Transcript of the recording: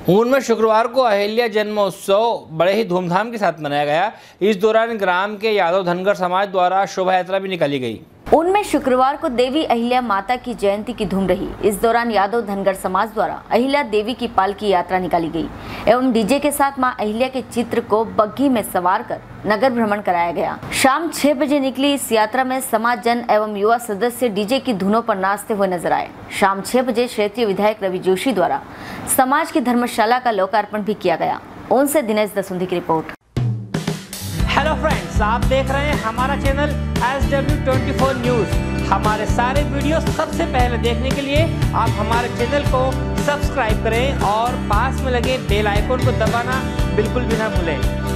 ऊन में शुक्रवार को अहिल्या जन्मोत्सव बड़े ही धूमधाम के साथ मनाया गया। इस दौरान ग्राम के यादव धनगर समाज द्वारा शोभा यात्रा भी निकाली गई। उनमें शुक्रवार को देवी अहिल्या माता की जयंती की धूम रही। इस दौरान यादव धनगर समाज द्वारा अहिल्या देवी की पालकी यात्रा निकाली गई एवं डीजे के साथ मां अहिल्या के चित्र को बग्घी में सवार कर नगर भ्रमण कराया गया। शाम 6 बजे निकली इस यात्रा में समाज जन एवं युवा सदस्य डीजे की धुनों पर नाचते हुए नजर आए। शाम 6 बजे क्षेत्रीय विधायक रवि जोशी द्वारा समाज की धर्मशाला का लोकार्पण भी किया गया। उनसे दिनेश दसुंधी की रिपोर्ट। हेलो फ्रेंड्स, आप देख रहे हैं हमारा चैनल SW24 न्यूज़। हमारे सारे वीडियो सबसे पहले देखने के लिए आप हमारे चैनल को सब्सक्राइब करें और पास में लगे बेल आइकन को दबाना बिल्कुल भी ना भूलें।